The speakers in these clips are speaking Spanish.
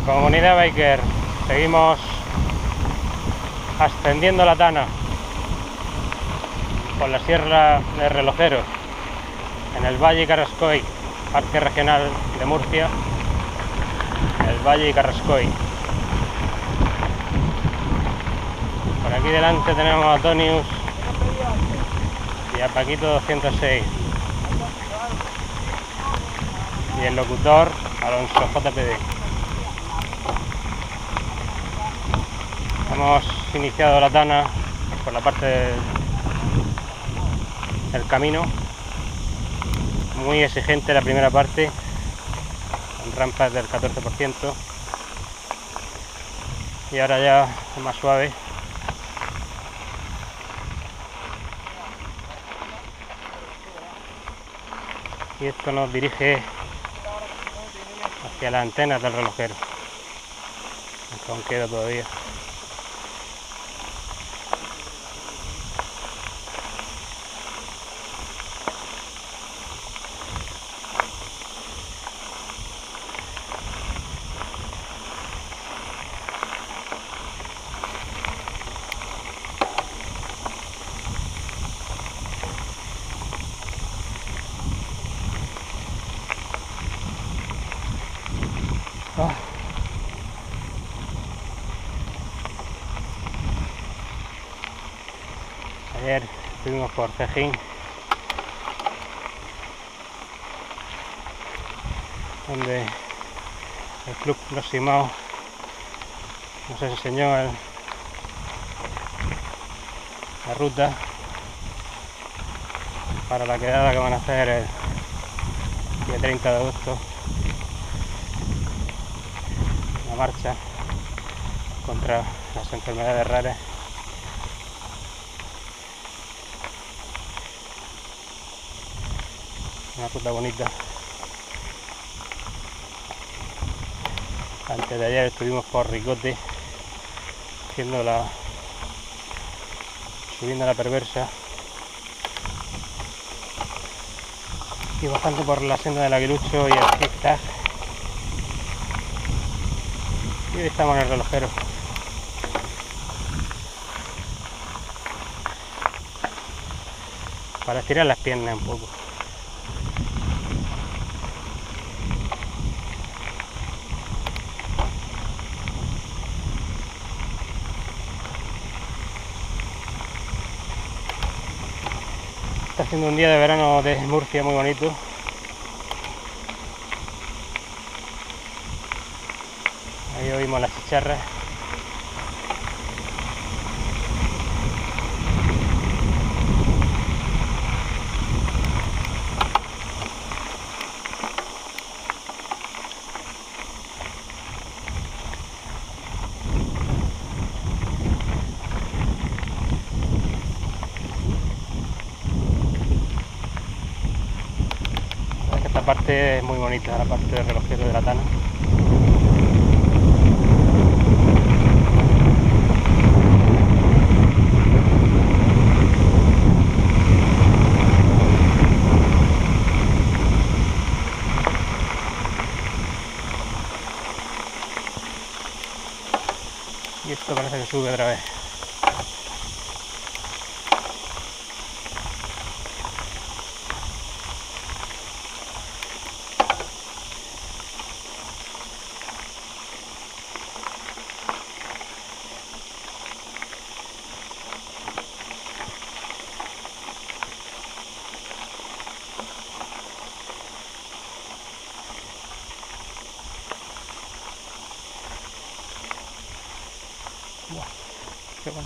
Comunidad biker, seguimos ascendiendo la Tana por la Sierra de Relojero, en el Valle Carrascoy, Parque Regional de Murcia, el Valle Carrascoy. Por aquí delante tenemos a Tonius y a Paquito 206 y el locutor Alonso JPD. Hemos iniciado la Tana por la parte del camino, muy exigente la primera parte, con rampas del 14%, y ahora ya es más suave. Y esto nos dirige hacia las antenas del relojero, aunque aún queda todavía. Ayer estuvimos por Cejín, donde el Club Proximao nos enseñó la ruta para la quedada que van a hacer el día 30 de agosto, la marcha contra las enfermedades raras. Una ruta bonita. Antes de ayer estuvimos por Ricote, subiendo la Perversa y bajando por la senda del Aguilucho y el zigzag. Y hoy estamos en el relojero. Para estirar las piernas un poco. Está haciendo un día de verano de Murcia muy bonito. Ahí oímos las chicharras. Esta parte es muy bonita, la parte del relojero de la Tana. Y esto parece que sube otra vez. Buah, qué bueno.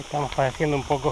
Estamos padeciendo un poco.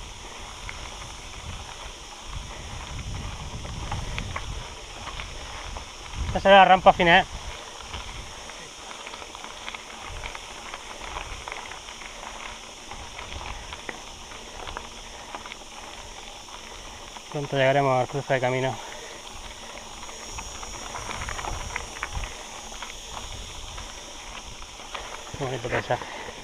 Esta será la rampa final. Pronto llegaremos al cruce de camino. Qué bonito paisaje.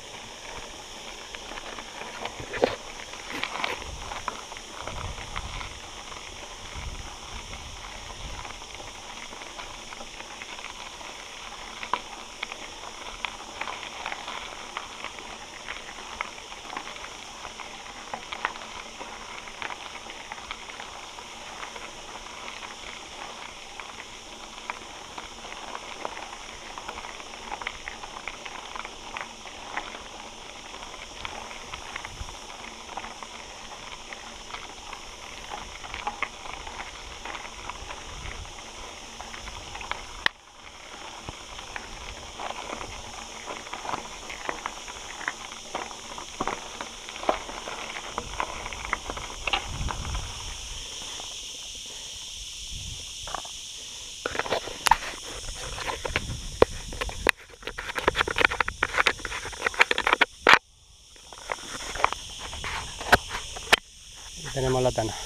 Tenemos la tana.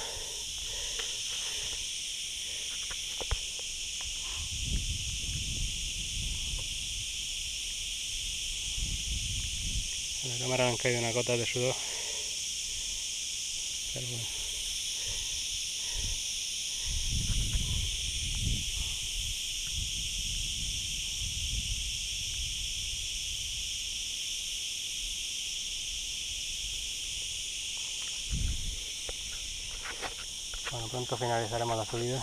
A la cámara le han caído unas gotas de sudor, pero bueno. Bueno, pronto finalizaremos la subida.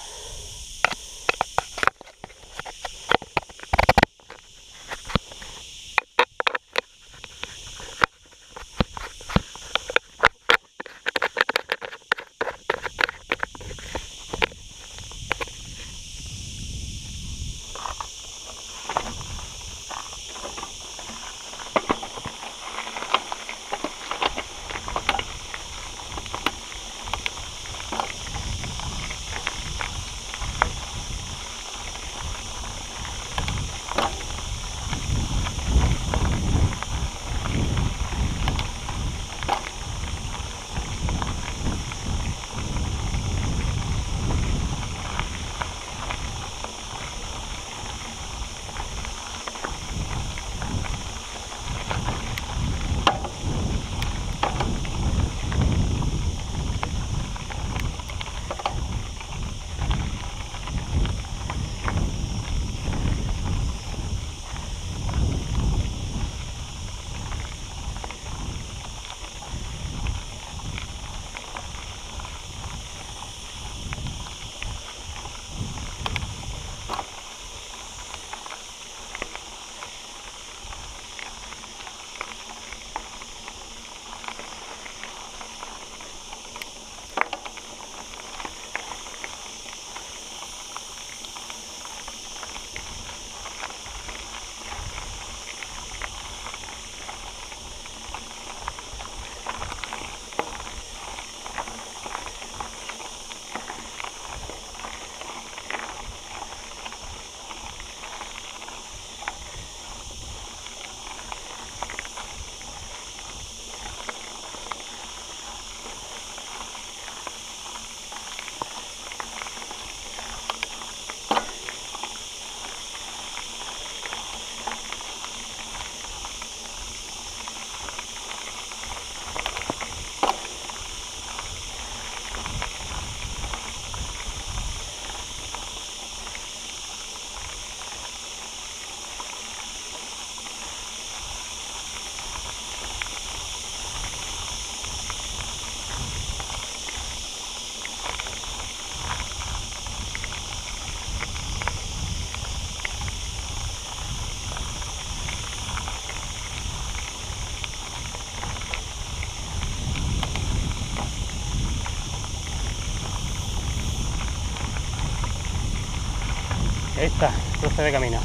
Ahí está, cruce de camino.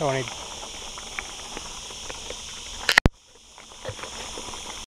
Qué bonito.